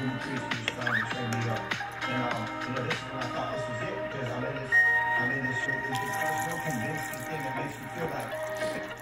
Ruby Chris was trying to train me up. And this is when I thought this was it because I'm in this, it's this personal convincing thing that makes me feel like